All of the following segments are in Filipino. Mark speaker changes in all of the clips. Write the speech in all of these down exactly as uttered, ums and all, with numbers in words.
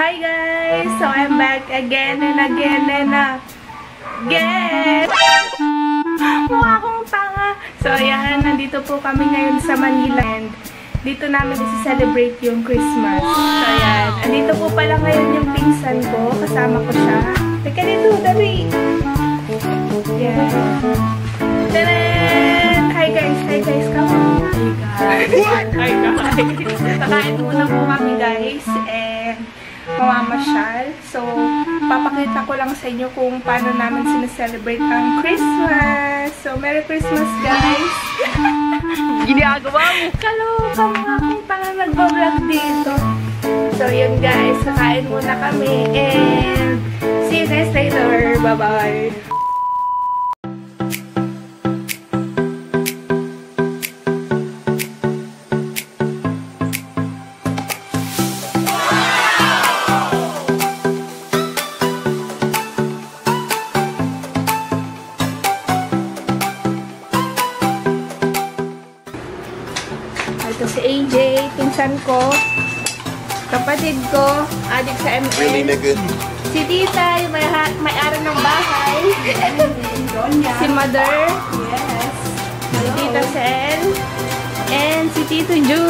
Speaker 1: Hi guys! So I'm back again and again and again! Mukha akong tanga! So ayan, nandito po kami ngayon sa Manila and dito namin isi-celebrate yung Christmas. So ayan, nandito po pala ngayon yung pinsan ko. Kasama ko siya. Teka dito, dali! Ayan. Tadaan! Hi guys! Hi guys! Come on! Hi guys! Hi guys! Kakain muna po kami guys and mamamasyal. So, papakita ko lang sa inyo kung paano namin sineselebrate ang Christmas. So, Merry Christmas, guys! Ginagawa mo! Kaloka mga kung parang nagbablog dito. So, yun guys. Kakain muna kami and see you guys later. Bye-bye! Ito si A J, pinsan ko, kapatid ko, adik sa M N. Really, nigga? Si Tita, yung may may-ari ng bahay. Si Mother. Yes. Si Tita Sel. And si Tito Ju.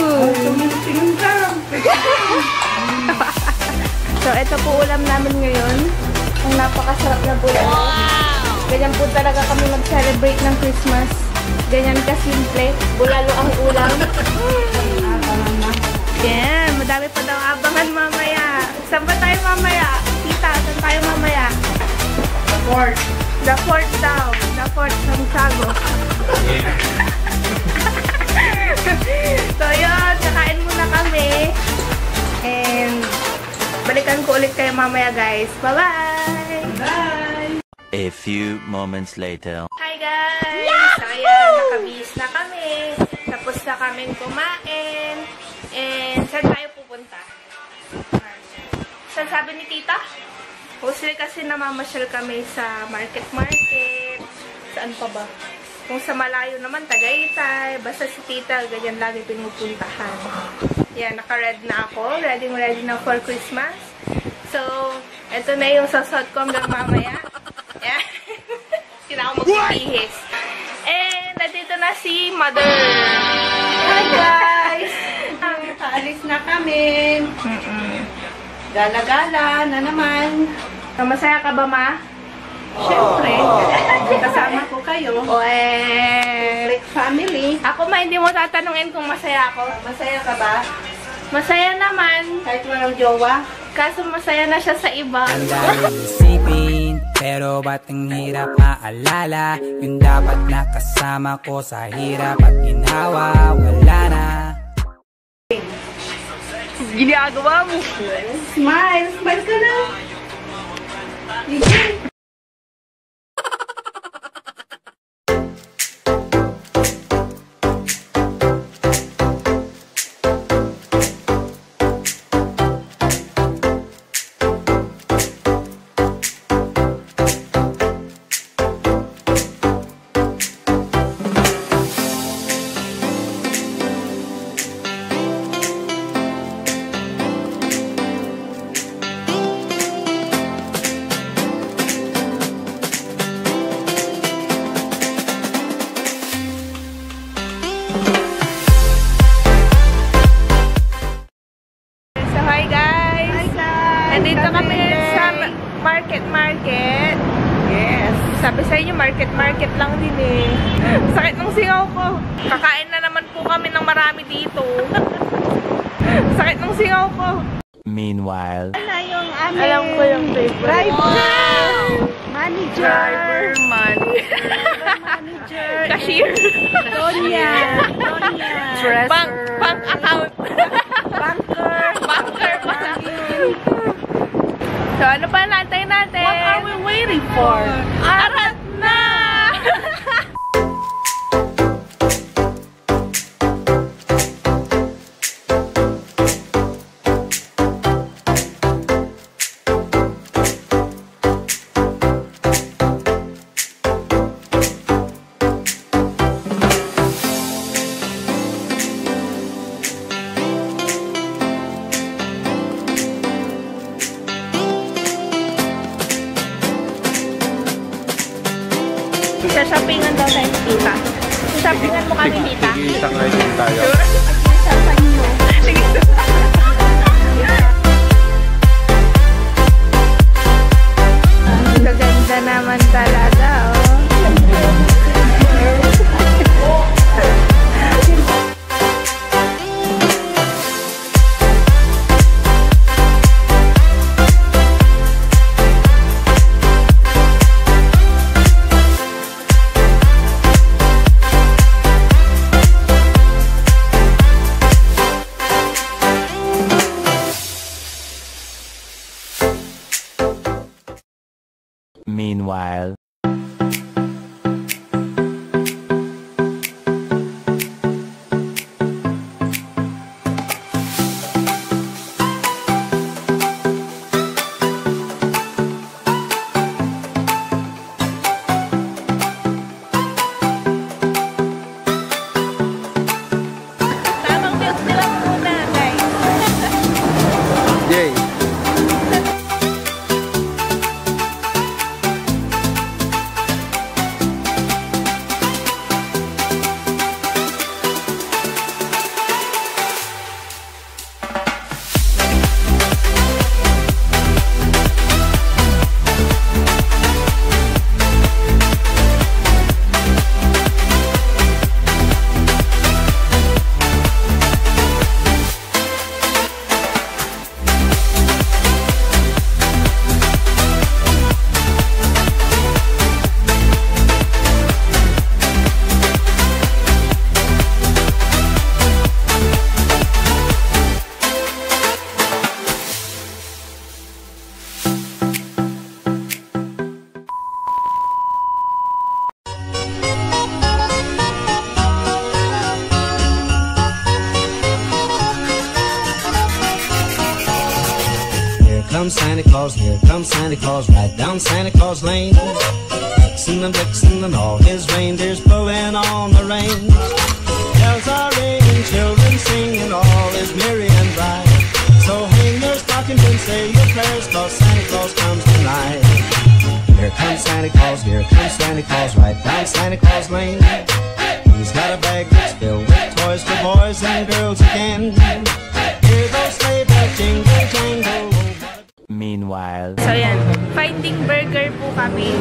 Speaker 1: So, ito po ulam namin ngayon. Ang napakasarap na ulam. Wow! Ganyan po talaga kami mag-celebrate ng Christmas. Ganyan ka-simple. Bulalo ang ulam. Yan. Madami pa daw abangan mamaya. Saan ba tayo mamaya? Tita, saan tayo mamaya?
Speaker 2: The Fort.
Speaker 1: The Fort daw. The Fort Santiago. So yun, kakain muna kami. And balikan ko ulit kayo mamaya guys. Bye-bye! Bye!
Speaker 3: A few moments later.
Speaker 1: Hi guys! Yeah! So ayan, nakabihis na kami. Tapos na kaming kumain. And saan tayo pupunta? Saan sabi ni Tita? Mostly kasi namamasyal kami sa market-market. Saan pa ba? Kung sa malayo naman, Tagaytay. Basta si Tita, ganyan lagi pinupuntahan. Yan, naka-red na ako. Ready-ready na for Christmas. So, eto na yung sasot ko hanggang mamaya. Yan. Hindi na ako magbibihis. And, nandito na si Mother. Hi guys!
Speaker 2: Kaalis na kami. Gala-gala na naman.
Speaker 1: Masaya ka ba, Ma?
Speaker 2: Siyempre. Kasama ko kayo.
Speaker 1: O eh...
Speaker 2: Like family.
Speaker 1: Ako ma, hindi mo tatanungin kung masaya ako.
Speaker 2: Masaya ka ba?
Speaker 1: Masaya naman.
Speaker 2: Kahit walang jowa?
Speaker 1: Kaso masaya na siya sa iba.
Speaker 4: Ang daming isipin, pero ba't ang hirap maalala? Yung dapat nakasama ko sa hirap at ginawa, wala na.
Speaker 1: Ginagawa mo.
Speaker 2: Smile! Smile ka na!
Speaker 1: Nandito kami sa market-market. Yes. Sabi sa inyo, market-market lang din eh. Sakit ng singaw ko. Kakain na naman po kami ng marami dito. Sakit ng singaw ko.
Speaker 3: Meanwhile.
Speaker 2: Ano yung aming
Speaker 1: Alam ko yung favorite.
Speaker 2: driver. Wow. Manager.
Speaker 1: Driver, man.
Speaker 2: Manager.
Speaker 1: Cashier.
Speaker 2: Donya. Donya.
Speaker 1: Dresser. Bank, bank account.
Speaker 2: Banker.
Speaker 1: Banker pa. So, ano pa natin natin?
Speaker 2: What are we waiting for?
Speaker 1: Arat na! Shoppingan daw tayo, tita. Shoppingan mo kami, tita.
Speaker 5: Kikita nga yun tayo.
Speaker 1: Shoppingan nyo. Sige. Gaganda naman talaga, oh.
Speaker 3: Meanwhile.
Speaker 1: Tamang milk nila muna, guys.
Speaker 5: Yay!
Speaker 6: Comes Santa Claus, here comes Santa Claus, right down Santa Claus Lane. Vixen and Blitzen and all his reindeers pulling on the reins. Bells are ringing, children singing, all is merry and bright. So hang your stockings and say your prayers, 'cause Santa Claus comes tonight. Here comes Santa Claus, here comes Santa Claus, right down Santa Claus Lane. He's got a bag that's filled with toys for boys and girls again. Hear those sleigh bells jingle, jangle.
Speaker 3: Meanwhile.
Speaker 1: So, yan. Finding burger po kami.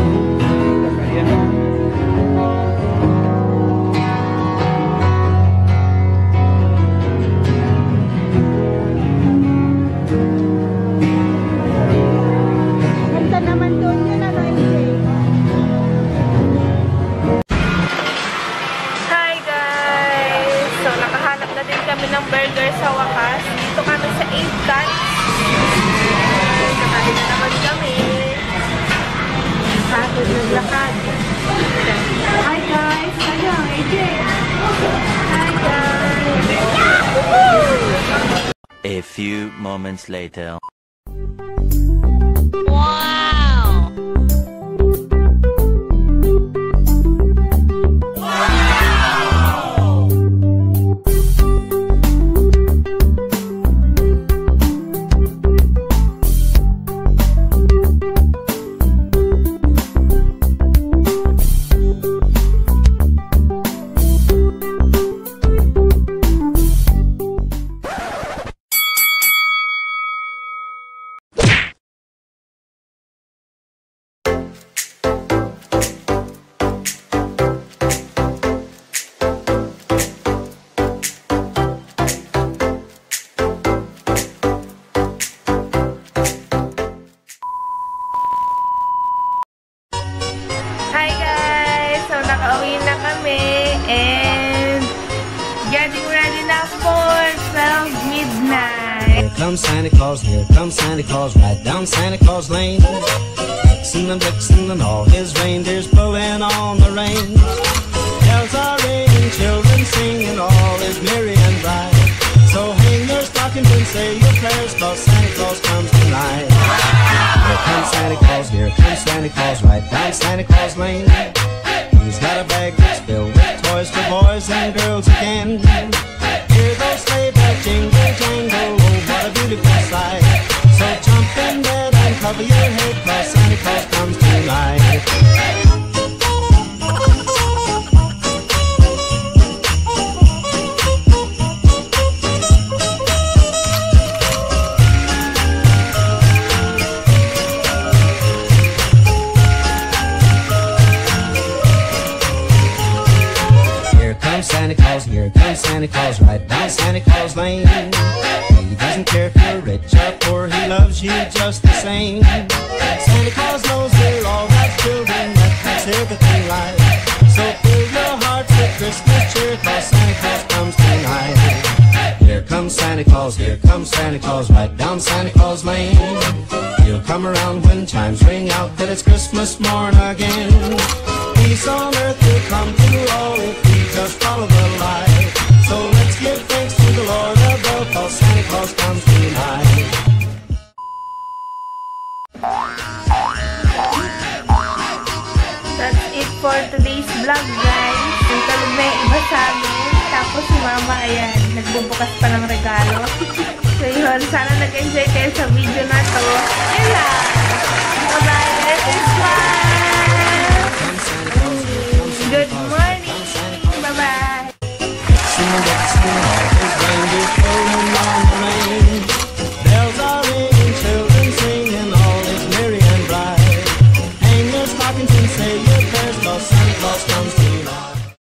Speaker 2: Ganda naman doon yun, ano, M J?
Speaker 1: Hi, guys! So, nakahanap na din kami ng burger sa wakas. Dito kami sa eight Cats. Nakain na naman kami. Pagod naglakad. Hi, guys! Ayun, A J! Hi, guys!
Speaker 3: A few moments later.
Speaker 1: Hi, guys! So, nakauwi na kami and getting ready na for twelve midnight.
Speaker 6: Here comes Santa Claus, here comes Santa Claus, right down Santa Claus Lane. Vixen and Blitzen and all his reindeers pulling on the reins. Bells are ringing, children singing, all is merry and bright. So hang your stockings and say your prayers, 'cause Santa Claus comes tonight. Here comes Santa Claus, here comes Santa Claus, right down Santa Claus Lane. He's got a bag that's filled with toys for boys and girls again. Hear those sleigh bells jingle, jangle, oh what a beautiful sight. So jump in bed and cover your head, 'cause Santa Claus comes tonight. Claus right down Santa Claus Lane. He doesn't care if you're rich or poor, he loves you just the same. Santa Claus knows we're all God's children, that makes everything right. So fill your hearts with Christmas cheer, 'cause Santa Claus comes tonight. Here comes Santa Claus, here comes Santa Claus, right down Santa Claus Lane. He'll come around when chimes ring out that it's Christmas morn again. Peace on earth will come to all if we just follow the light. So let's give thanks to the Lord above, 'cause Santa Claus comes tonight.
Speaker 1: That's it for today's vlog, guys. Yung talog na yung iba sa amin. Tapos si mama, ayan, nagbubukas pa ng regalo. So yun, sana nag-enjoy kayo sa video na to. Yun lang!